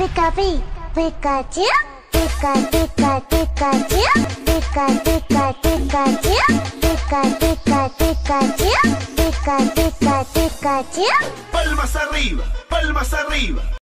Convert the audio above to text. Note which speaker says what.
Speaker 1: pica pi, Pikachu, pica pica Pikachu, pica pica Pikachu, pica pica Pikachu, pica pica Pikachu.
Speaker 2: Palmas arriba, palmas arriba.